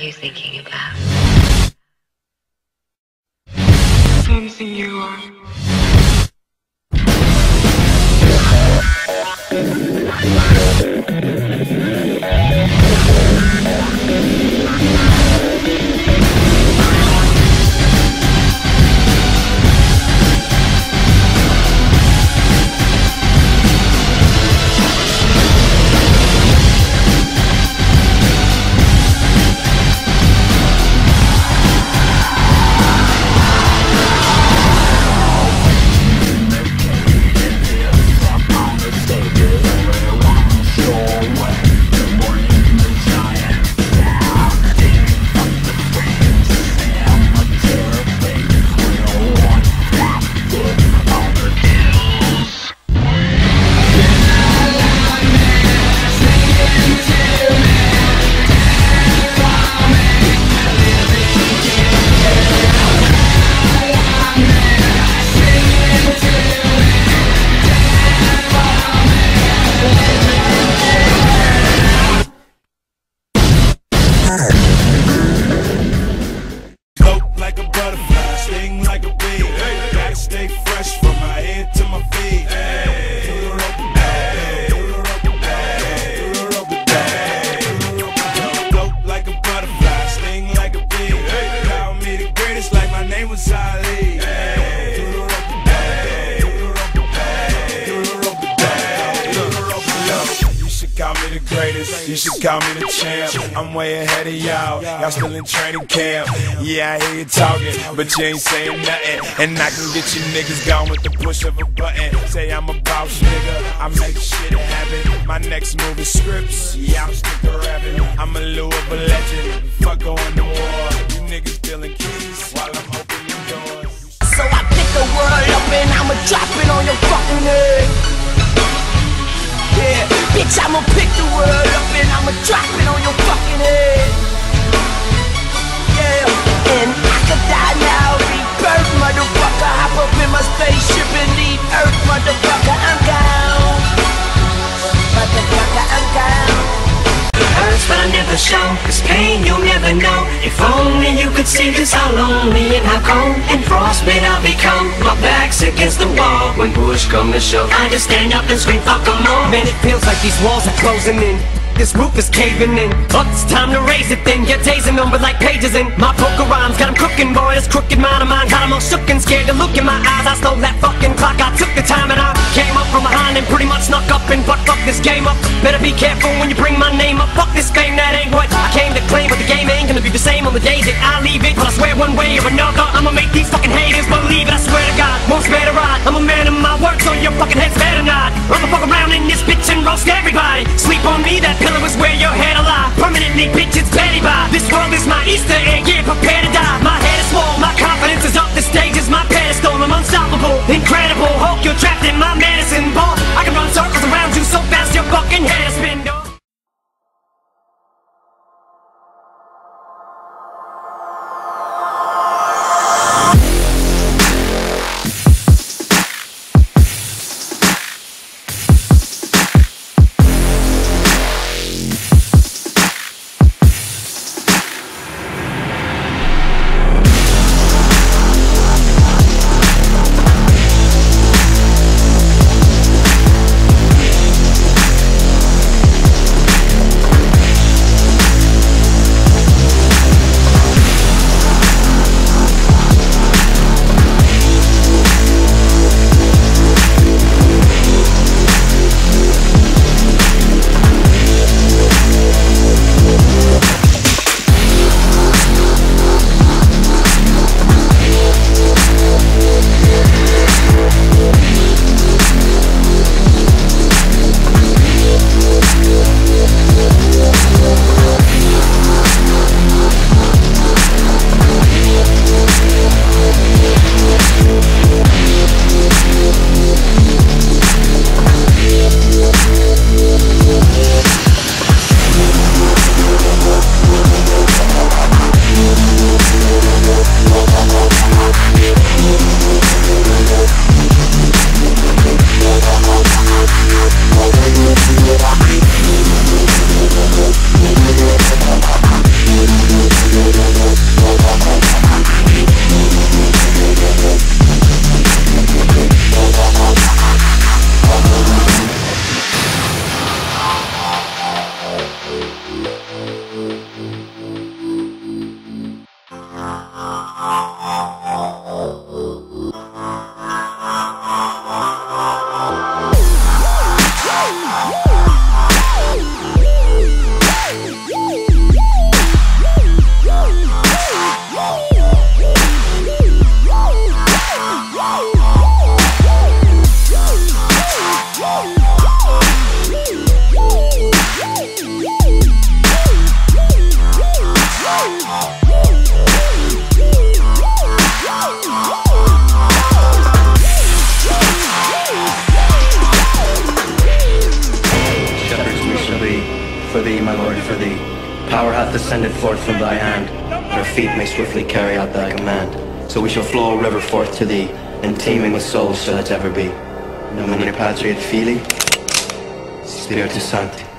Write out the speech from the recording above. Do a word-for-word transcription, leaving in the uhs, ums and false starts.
you thinking about? Anything you want. You should call me the champ. I'm way ahead of y'all. Y'all still in training camp. Yeah, I hear you talking, but you ain't saying nothing. And I can get you niggas gone with the push of a button. Say I'm a boss nigga, I make shit happen. My next move is scripts. Yeah, I'm stick to rapping. I'm a Louisville legend. Fuck going to war. You niggas stealing keys while I'm opening doors. So I pick the world up and I'ma drop it on your fucking head. Yeah, bitch, I'ma pick the world up and I'ma drop it on your fucking head. Yeah, and I could die now, rebirth, motherfucker. Hop up in my spaceship and leave Earth, motherfucker. I'm gone, motherfucker, I'm gone. It hurts but I never show, cause pain you'll never know. If only you could see just how lonely and how cold and frostbite I'll become. My back's against the wall when push come to shove. I just stand up and scream fuck 'em all. Man, it feels like these walls are closing in. This roof is caving in. Up, it's time to raise it then. You're tasing them with like pages in my poker rhymes. Got 'em cooking, boy, this crooked mind of mine. Got 'em all shook and scared to look in my eyes. I stole that fucking clock, I took the time and I came up from behind and pretty much snuck up and fucked up this game up. Better be careful when you bring my name up. Fuck this fame, that ain't what I came to claim. But the game ain't gonna be the same on the days that I leave it. But I swear one way or another, I'ma make these fucking haters believe it. I swear to God, most better ride. I'm a man of my word, so your fucking heads better not. I'ma fuck around in this bitch and roast everybody. Sleep on me, that pillow is where your head alive. Permanently, bitch, it's petty by. This world is my Easter egg, yeah, prepare to die. My head is swole, my confidence is up, the stage is my pedestal. I'm unstoppable, incredible, Hulk, you're trapped in my medicine ball. I can run circles around you so fast your fucking head is spin, dog. thee, my lord, for thee. Power hath descended forth from thy hand, and our feet may swiftly carry out thy command. So we shall flow a river forth to thee, and teeming with souls shall it ever be. Nomine Patri et Filii, Spiritus Sancti.